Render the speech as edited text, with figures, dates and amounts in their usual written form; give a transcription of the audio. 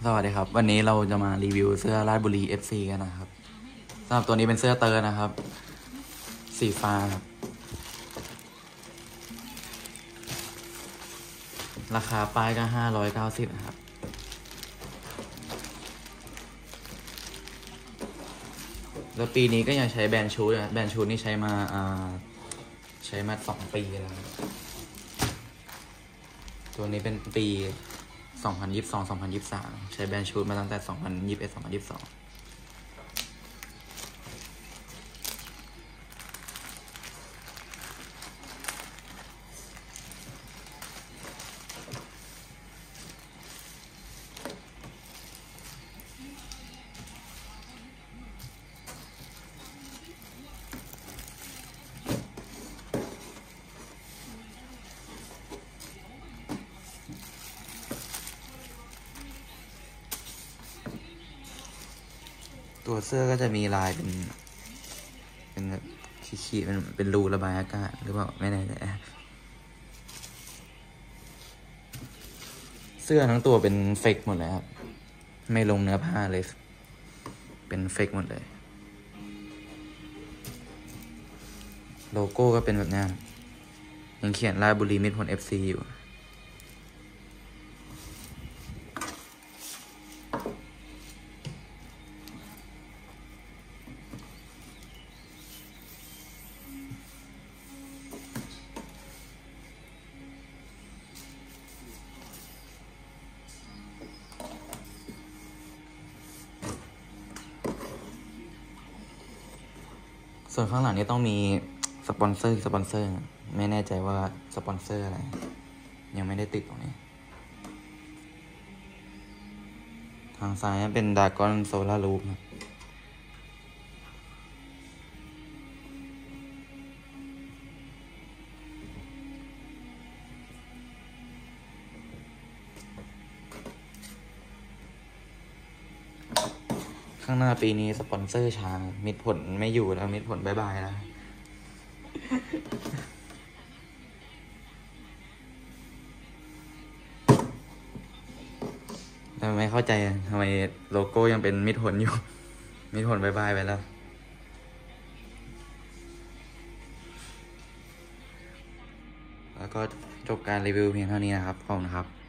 สวัสดีครับวันนี้เราจะมารีวิวเสื้อราชบุรี FC กันนะครับสำหรับตัวนี้เป็นเสื้อเตอร์นะครับสีฟ้าครับราคาป้ายก็590นะครับแล้วปีนี้ก็ยังใช้แบรนด์ชูดแบรนด์ชูดนี่ใช้มา2 ปีแล้วตัวนี้เป็นปี2022-2023ใช้แบรนด์ชูดมาตั้งแต่2021-2022ตัวเสื้อก็จะมีลายเป็นแบบขีดๆเป็นรูระบายอากาศหรือเปล่าไม่แน่ใจเสื้อทั้งตัวเป็นเฟกหมดเลยครับไม่ลงเนื้อผ้าเลยเป็นเฟกหมดเลยโลโก้ก็เป็นแบบนี้ยังเขียนราชบุรีมิตรผล FC อยู่ส่วนข้างหลังนี้ต้องมีสปอนเซอร์ไม่แน่ใจว่าสปอนเซอร์อะไรยังไม่ได้ติดตรงนี้ทางซ้ายเป็นดากอนโซลารูปครับข้างหน้าปีนี้สปอนเซอร์ช้ามิตรผลไม่อยู่แล้วมิตรผลบายบายแล้วแต่ไม่เข้าใจทำไมโลโก้ยังเป็นมิตรผลอยู่มิตรผลบายบายไปแล้วแล้วก็จบการรีวิวเพียงเท่านี้นะครับขอบคุณครับ